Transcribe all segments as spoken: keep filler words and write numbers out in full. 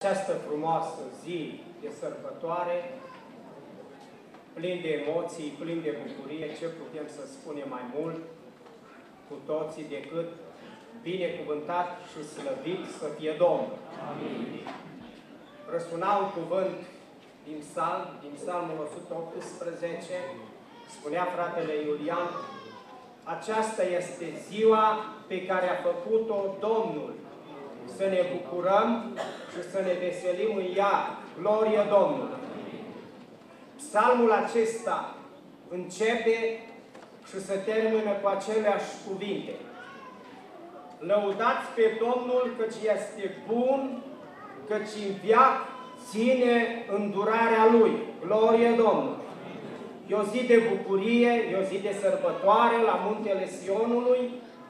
Această frumoasă zi de sărbătoare, plin de emoții, plin de bucurie, ce putem să spunem mai mult cu toții decât binecuvântat și slăvit să fie Domnul. Amin. Răsuna un cuvânt din psalm, din psalmul o sută optsprezece, spunea fratele Iulian: aceasta este ziua pe care a făcut-o Domnul. Să ne bucurăm și să ne veselim în ea. Glorie Domnului! Psalmul acesta începe și se termină cu aceleași cuvinte: lăudați pe Domnul căci este bun, căci în veac ține îndurarea Lui. Glorie Domnului! E o zi de bucurie, e o zi de sărbătoare la muntele Sionului.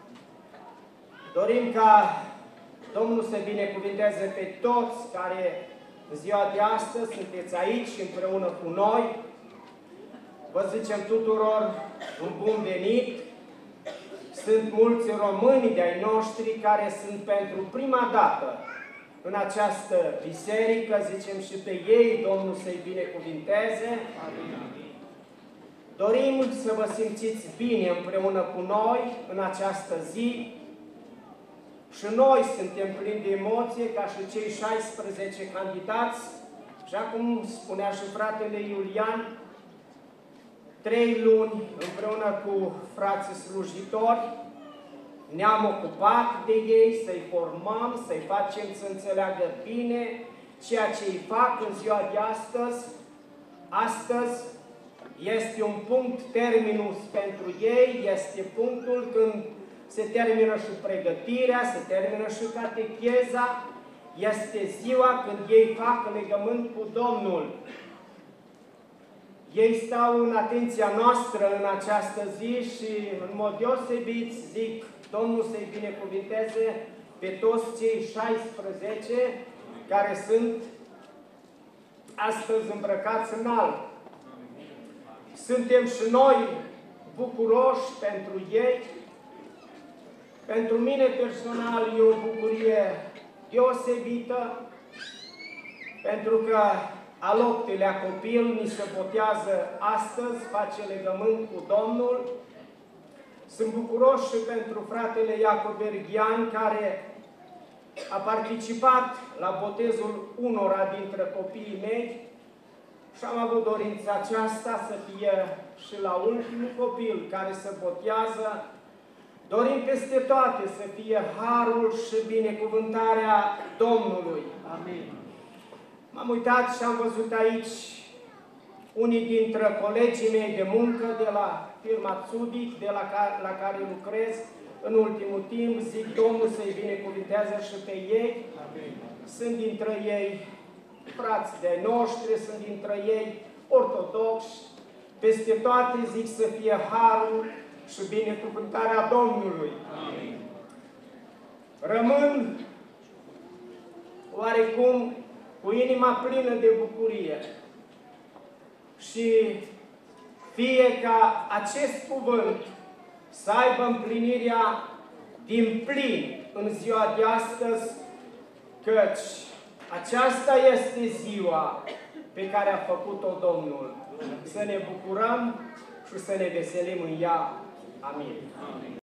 Dorim ca Domnul să binecuvinteze pe toți care în ziua de astăzi sunteți aici împreună cu noi. Vă zicem tuturor un bun venit. Sunt mulți români de-ai noștri care sunt pentru prima dată în această biserică. Zicem și pe ei, Domnul să-i binecuvinteze. Amin. Dorim să vă simțiți bine împreună cu noi în această zi. Și noi suntem plini de emoție, ca și cei șaisprezece candidați. Și acum spunea și fratele Iulian, trei luni împreună cu frații slujitori, ne-am ocupat de ei, să-i formăm, să-i facem să înțeleagă bine ceea ce îi fac în ziua de astăzi. Astăzi este un punct terminus pentru ei, este punctul când se termină și pregătirea, se termină și catecheza, este ziua când ei fac legământ cu Domnul. Ei stau în atenția noastră în această zi și în mod deosebit zic Domnul să-i binecuvinteze pe toți cei șaisprezece care sunt astăzi îmbrăcați în alb. Suntem și noi bucuroși pentru ei. Pentru mine personal e o bucurie deosebită, pentru că al optelea copil mi se botează astăzi, face legământ cu Domnul. Sunt bucuros și pentru fratele Iacob Berghian, care a participat la botezul unora dintre copiii mei și am avut dorința aceasta să fie și la ultimul copil care se botează. Dorim peste toate să fie harul și binecuvântarea Domnului. Amin. M-am uitat și am văzut aici unii dintre colegii mei de muncă de la firma Tsubic, de la care, la care lucrez în ultimul timp. Zic Domnul să-i binecuvântează și pe ei. Amin. Sunt dintre ei frați de-ai noștri, sunt dintre ei ortodoxi. Peste toate zic să fie harul și binecuvântarea Domnului. Amin. Rămân oarecum cu inima plină de bucurie și fie ca acest cuvânt să aibă împlinirea din plin în ziua de astăzi, căci aceasta este ziua pe care a făcut-o Domnul. Să ne bucurăm și să ne veselim în ea. Amin. Amin.